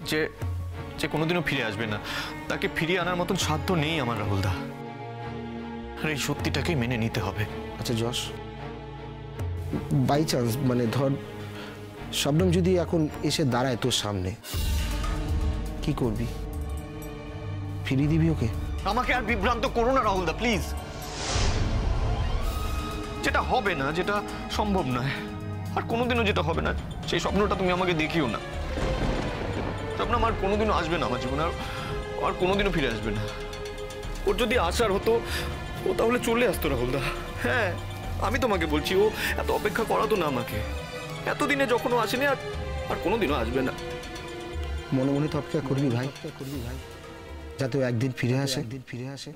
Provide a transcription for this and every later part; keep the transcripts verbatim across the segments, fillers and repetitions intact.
যে যে কোনোদিনও ফিরে আসবে না, তাকে ফিরিয়ে আনার মতন সাধ্য নেই আমার রাহুলদা। আর এই সত্যিটাকেই মেনে নিতে হবে। আচ্ছা যশ, বাই চান্স মানে ধর শবনম যদি এখন এসে দাঁড়ায় তোর সামনে, কি করবি? ফিরিয়ে দিবি ওকে? আমাকে আর বিভ্রান্ত করো না রাহুলদা, প্লিজ। যেটা হবে না, যেটা সম্ভব নয়, আর কোনোদিনও যেটা হবে না, সেই স্বপ্নটা তুমি আমাকে দেখিও না। স্বপ্ন আমার কোনোদিনও আসবে না আমার জীবনে, আর কোনোদিনও ফিরে আসবে না। ওর যদি আসার হতো, ও তাহলে চলে আসতো রাহুলদা। হ্যাঁ, আমি তোমাকে বলছি, ও এত অপেক্ষা করাতো না আমাকে। এতদিনে যখন ও আসেনি, আর আর কোনোদিনও আসবে না। মনে মনে তো অপেক্ষা করবি ভাই, করবি ভাই, যাতে ও একদিন ফিরে আসে, একদিন ফিরে আসে।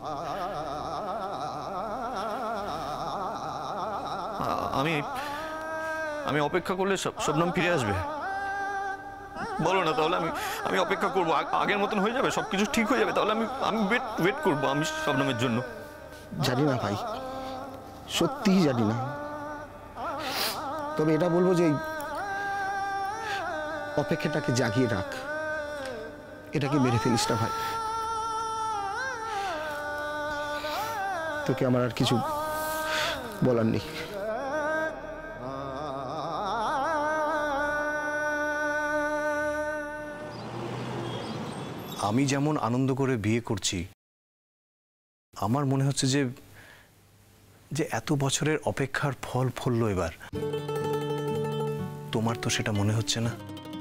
আমি আমি অপেক্ষা করলে শবনম ফিরে আসবে? বলো না, তাহলে আমি আমি অপেক্ষা করবো, আগের মতন হয়ে যাবে, সবকিছু ঠিক হয়ে যাবে, তাহলে আমি আমি ওয়েট ওয়েট করবো আমি শবনমের জন্য। জানি না ভাই, সত্যিই জানি না, তবে এটা বলবো যে অপেক্ষাটাকে জাগিয়ে রাখ, এটাকে মেরে ফেলিস না ভাই। তোকে আমার আর কিছু বলার নেই। আমি যেমন আনন্দ করে বিয়ে করছি, আমার মনে হচ্ছে যে যে এত বছরের অপেক্ষার ফল ফললো এবার। তোমার তো সেটা মনে হচ্ছে না।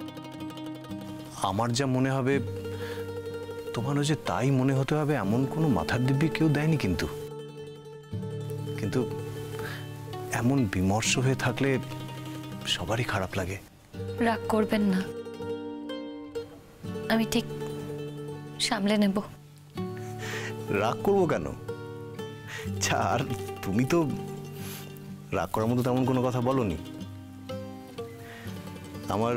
আমার যা মনে হবে তোমারও যে তাই মনে হতে হবে এমন কোনো মাথার দিব্যি কেউ দেয়নি। কিন্তু কিন্তু এমন বিমর্ষ হয়ে থাকলে সবারই খারাপ লাগে। রাগ করবেন না, আমি ঠিক সামলে নেব। রাগ করবো কেন? আর তুমি তো রাগ করার মতো তেমন কোনো কথা বলনি। আমার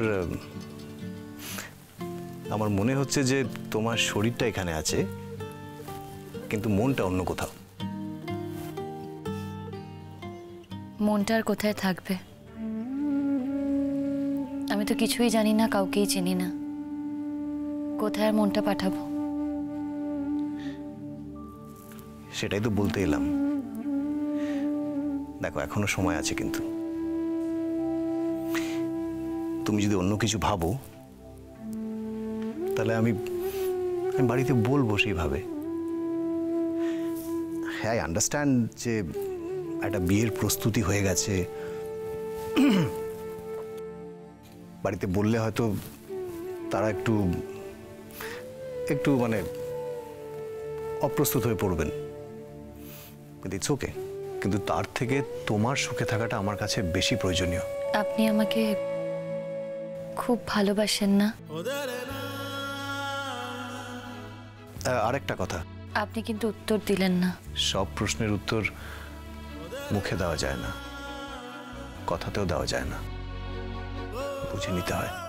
আমার মনে হচ্ছে যে তোমার শরীরটা এখানে আছে, কিন্তু মনটা অন্য কোথাও। মনটা আর কোথায় থাকবে? আমি তো কিছুই জানি না, কাউকেই চিনি না, কোথায় আর মনটা পাঠাবো? সেটাই তো বলতে এলাম। দেখো, এখনো সময় আছে, কিন্তু তুমি যদি অন্য কিছু ভাবো তাহলে আমি আমি বাড়িতে বলবো সেইভাবে। হ্যাঁ, আই আন্ডারস্ট্যান্ড যে একটা বিয়ের প্রস্তুতি হয়ে গেছে, বাড়িতে বললে হয়তো তারা একটু একটু মানে অপ্রস্তুত হয়ে পড়বেন, কিন্তু ইটস ওকে। কিন্তু তার থেকে তোমার সুখে থাকাটা আমার কাছে বেশি প্রয়োজনীয়। আপনি আমাকে খুব ভালোবাসেন না? আরেকটা কথা, আপনি কিন্তু উত্তর দিলেন না। সব প্রশ্নের উত্তর মুখে দেওয়া যায় না, কথাতেও দেওয়া যায় না, বুঝে নিতে হয়।